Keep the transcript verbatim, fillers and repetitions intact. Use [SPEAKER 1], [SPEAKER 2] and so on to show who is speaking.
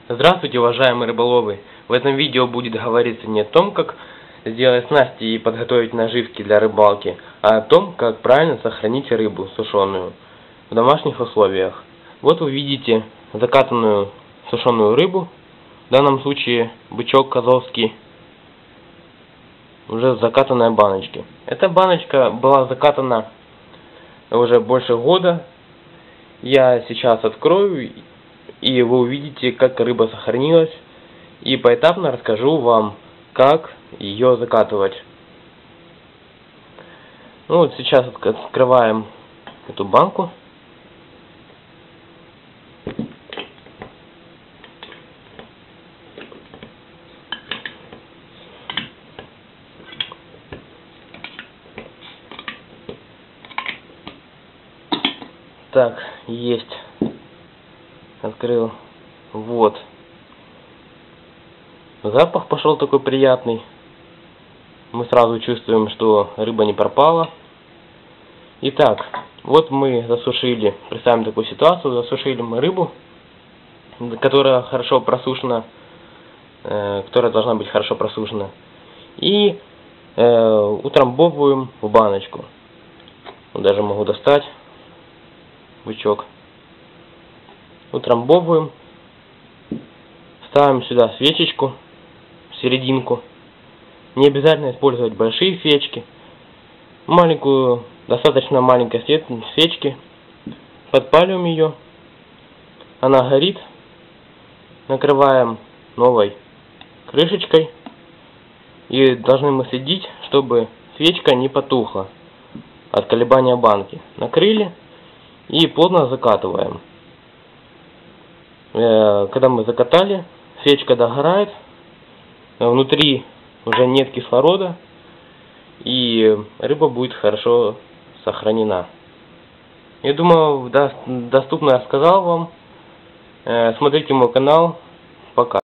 [SPEAKER 1] Здравствуйте, уважаемые рыболовы! В этом видео будет говориться не о том, как сделать снасти и подготовить наживки для рыбалки, а о том, как правильно сохранить рыбу сушеную в домашних условиях. Вот вы видите закатанную сушеную рыбу, в данном случае бычок казовский, уже в закатанной баночке. Эта баночка была закатана уже больше года. Я сейчас открою, и вы увидите, как рыба сохранилась, и поэтапно расскажу вам, как ее закатывать. Ну вот сейчас открываем эту банку. Так, есть. Открыл. Вот. Запах пошел такой приятный. Мы сразу чувствуем, что рыба не пропала. Итак, вот мы засушили, представим такую ситуацию, засушили мы рыбу, которая хорошо просушена, э, которая должна быть хорошо просушена, и э, утрамбовываем в баночку. Вот даже могу достать бычок. Утрамбовываем, ставим сюда свечечку в серединку. Не обязательно использовать большие свечки. Маленькую, достаточно маленькой свечки. Подпаливаем ее. Она горит. Накрываем новой крышечкой. И должны мы следить, чтобы свечка не потухла от колебания банки. Накрыли и плотно закатываем. Когда мы закатали, свечка догорает, внутри уже нет кислорода, и рыба будет хорошо сохранена. Я думаю, доступно я сказал вам. Смотрите мой канал. Пока.